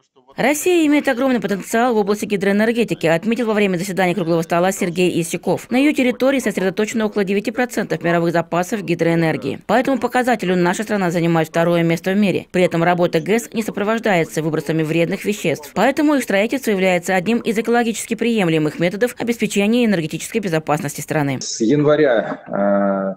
Россия имеет огромный потенциал в области гидроэнергетики, отметил во время заседания круглого стола Сергей Исюков. На ее территории сосредоточено около 9% мировых запасов гидроэнергии. По этому показателю наша страна занимает второе место в мире. При этом работа ГЭС не сопровождается выбросами вредных веществ. Поэтому их строительство является одним из экологически приемлемых методов обеспечения энергетической безопасности страны. С января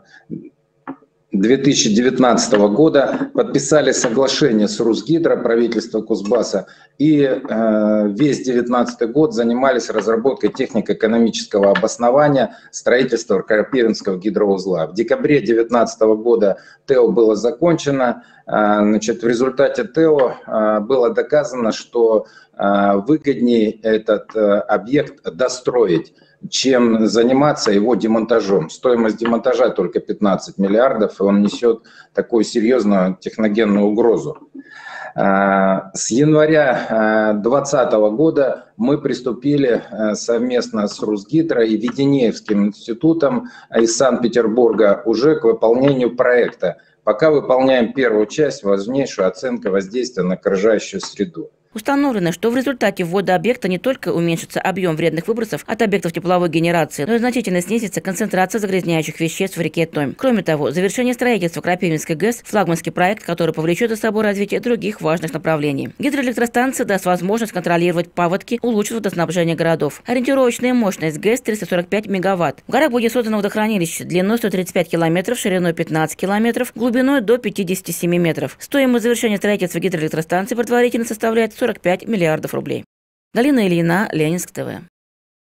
2019 года подписали соглашение с Русгидро, правительство Кузбасса, и весь 2019 год занимались разработкой технико-экономического обоснования строительства Крапивинского гидроузла. В декабре 2019 года ТЭО было закончено. Значит, в результате ТЭО было доказано, что выгоднее этот объект достроить, чем заниматься его демонтажом. Стоимость демонтажа только 15 миллиардов, и он несет такую серьезную техногенную угрозу. С января 2020 года мы приступили совместно с Русгидро и Веденеевским институтом из Санкт-Петербурга уже к выполнению проекта. Пока выполняем первую часть, важнейшую оценку воздействия на окружающую среду. Установлено, что в результате ввода объекта не только уменьшится объем вредных выбросов от объектов тепловой генерации, но и значительно снизится концентрация загрязняющих веществ в реке Томь. Кроме того, завершение строительства Крапивинской ГЭС – флагманский проект, который повлечет за собой развитие других важных направлений. Гидроэлектростанция даст возможность контролировать паводки, улучшит водоснабжение городов. Ориентировочная мощность ГЭС – 345 мегаватт. В горах будет создано водохранилище длиной 135 километров, шириной 15 километров, глубиной до 57 метров. Стоимость завершения строительства гидроэлектростанции предварительно составляет 45 миллиардов рублей. Галина Ильина, Ленинск ТВ.